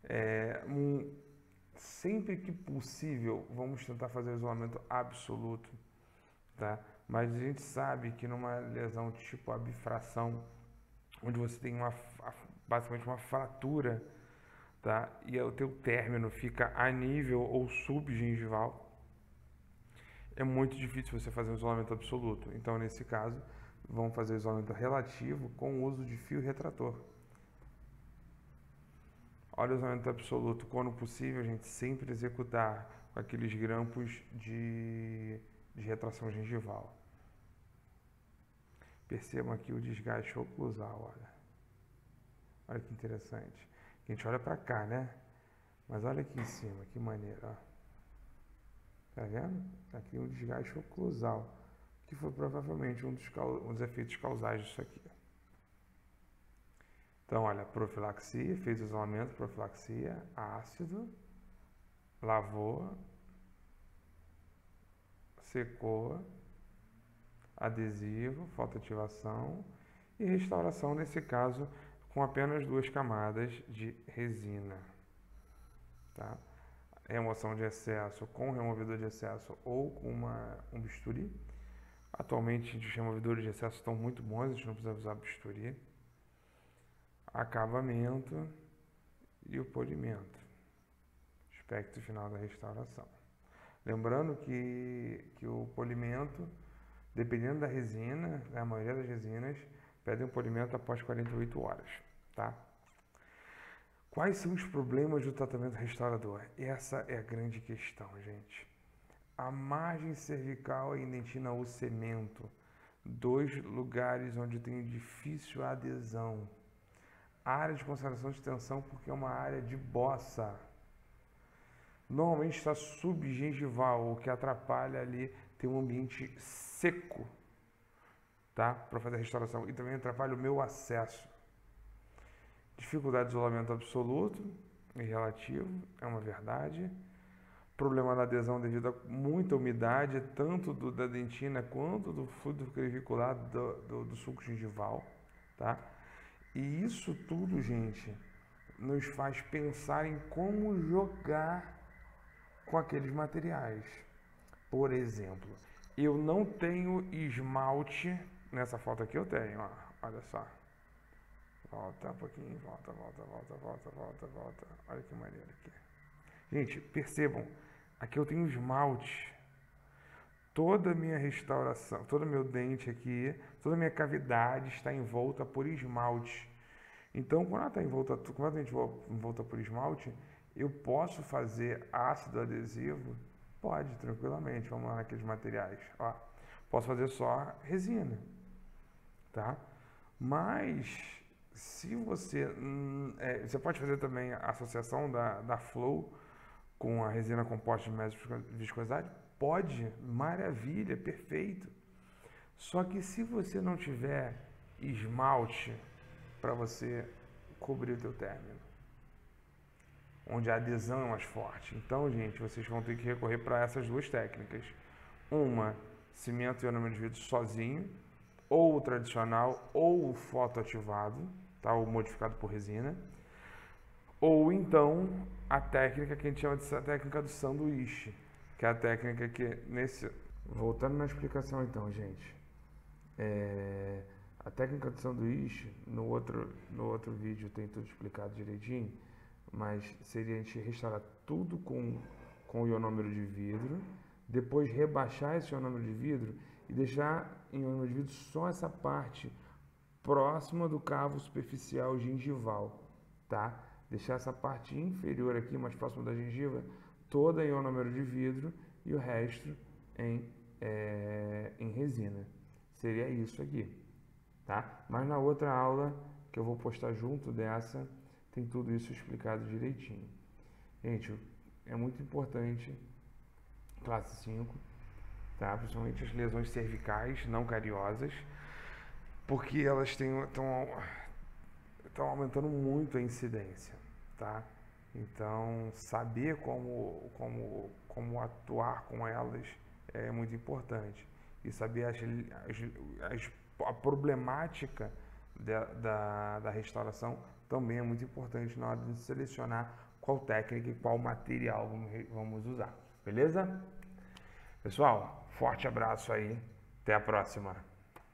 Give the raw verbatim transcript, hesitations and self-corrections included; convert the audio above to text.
É, um, sempre que possível, vamos tentar fazer isolamento absoluto, tá? Mas a gente sabe que numa lesão tipo a bifração, onde você tem uma, basicamente uma fratura, tá? E o teu término fica a nível ou subgengival, é muito difícil você fazer um isolamento absoluto. Então, nesse caso, vamos fazer isolamento relativo com o uso de fio retrator. Olha o isolamento absoluto, quando possível, a gente sempre executar com aqueles grampos de, de retração gengival. Percebam aqui o desgaste oclusal, olha. Olha que interessante. A gente olha para cá, né? Mas olha aqui em cima, que maneiro, ó. Tá vendo? Aqui um desgaste oclusal, que foi provavelmente um dos, um dos efeitos causais disso aqui. Então, olha, profilaxia, fez isolamento, profilaxia, ácido, lavou, secou, adesivo, fotoativação e restauração, nesse caso, com apenas duas camadas de resina, tá? Remoção de excesso com removedor de excesso ou com uma, um bisturi. Atualmente, os removedores de excesso estão muito bons, a gente não precisa usar bisturi. Acabamento e o polimento. Aspecto final da restauração. Lembrando que, que o polimento, dependendo da resina, a maioria das resinas, pedem um polimento após quarenta e oito horas, tá? Quais são os problemas do tratamento restaurador? Essa é a grande questão, gente. A margem cervical e indentina o cemento, dois lugares onde tem difícil adesão. Área de concentração de tensão, porque é uma área de bossa. Normalmente está subgengival, o que atrapalha ali ter um ambiente seco, tá? Para fazer a restauração. E também atrapalha o meu acesso. Dificuldade de isolamento absoluto e relativo, é uma verdade. Problema na adesão devido a muita umidade, tanto do, da dentina quanto do fluido clavicular do, do, do sulco gengival, tá? E isso tudo, gente, nos faz pensar em como jogar com aqueles materiais. Por exemplo, eu não tenho esmalte, nessa foto aqui eu tenho, ó, olha só. Volta um pouquinho, volta, volta, volta, volta, volta, volta. Olha que maneiro aqui. Gente, percebam, aqui eu tenho esmalte. Toda a minha restauração, todo o meu dente aqui, toda a minha cavidade está envolta por esmalte. Então, quando ela está envolta, quando ela está envolta por esmalte, eu posso fazer ácido adesivo? Pode, tranquilamente. Vamos lá naqueles materiais. Ó, posso fazer só resina, tá? Mas se você, é, você pode fazer também a associação da, da Flow com a resina composta de média viscosidade? Pode, maravilha, perfeito. Só que se você não tiver esmalte para você cobrir o teu término, onde a adesão é mais forte, então, gente, vocês vão ter que recorrer para essas duas técnicas. Uma, cimento ionômero de vidro sozinho, ou o tradicional, ou o fotoativado, tá? Ou modificado por resina. Ou então a técnica que a gente chama de técnica do sanduíche, que é a técnica que nesse... Voltando na explicação então, gente. É... A técnica do sanduíche, no outro, no outro vídeo tem tudo explicado direitinho, mas seria a gente restaurar tudo com, com o ionômero de vidro, depois rebaixar esse ionômero de vidro e deixar em ionômero de vidro só essa parte próxima do cavo superficial gengival, tá? Deixar essa parte inferior aqui, mais próxima da gengiva, toda em ionômero de vidro e o resto em, é, em resina. Seria isso aqui, tá? Mas na outra aula, que eu vou postar junto dessa, tem tudo isso explicado direitinho. Gente, é muito importante, classe cinco, tá? Principalmente as lesões cervicais não cariosas, porque elas estão aumentando muito a incidência, tá? Então, saber como, como, como atuar com elas é muito importante. E saber as, as, as, a problemática da, da, da restauração também é muito importante na hora de selecionar qual técnica e qual material vamos usar, beleza? Pessoal, forte abraço aí, até a próxima!